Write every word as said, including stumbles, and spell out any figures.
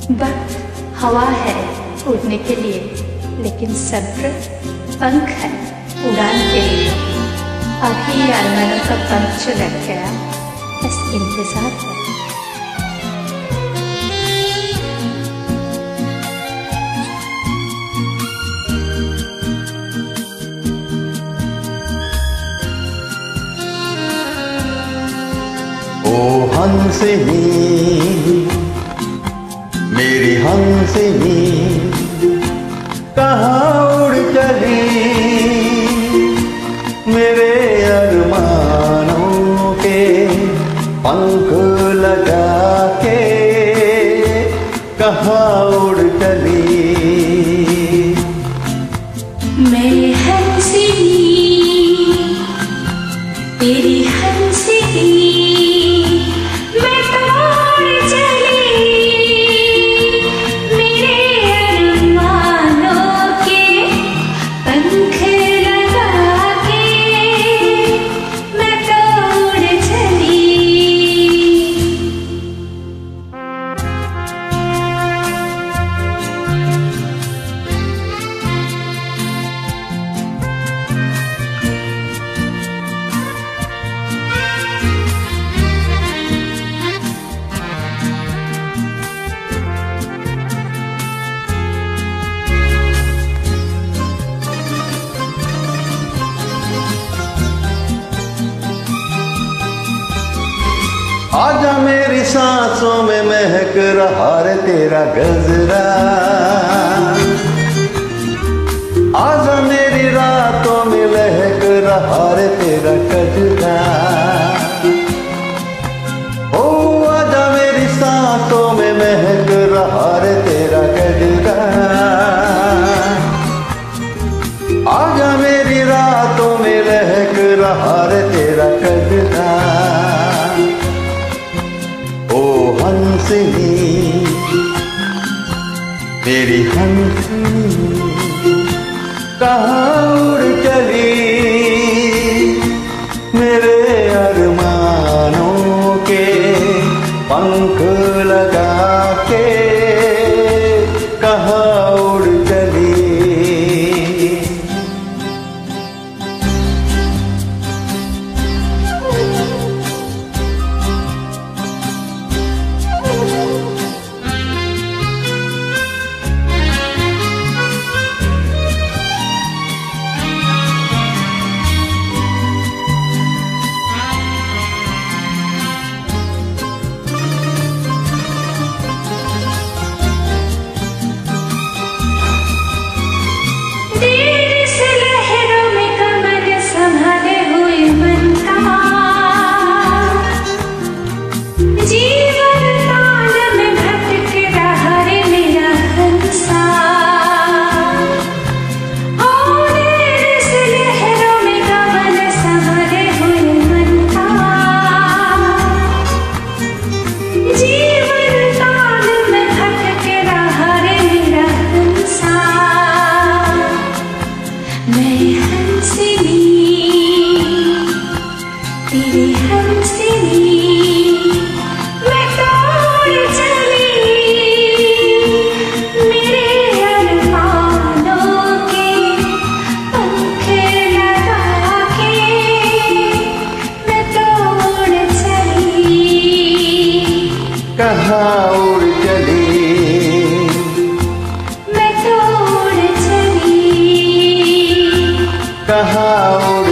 वक्त हवा है उड़ने के लिए, लेकिन सब्र पंख है उड़ान के लिए। अभी अरमानों का पंख जो लग गया, बस इंतजार है। ओ हंसिनी मेरी हंसिनी, कहाँ उड़ चली मेरे अरमानों के पंख लगा के, कहाँ उड़ चली। मैं हंसिनी तेरी हंसिनी, आजा मेरी सांसों में महक रहा रे तेरा गजरा, आजा मेरी रातों में लहक रहा रे तेरा कजरा। ओ आजा मेरी सांसों में महक रहा रे तेरा गजरा, आजा मेरी रातों में लहक रहा रे तेरा कजरा। हंसिनी मेरी हंसिनी, कहाँ उड़ चली मेरे अरमानों के पंख लगा के, कहाँ उड़ चली। तेरी हंसिनी मैं तो उड़ चली मेरे अरमानों के पंख लगा के, मैं तो उड़ चली। कहाँ उड़ चली, मैं तो उड़ चली। कहाँ उड़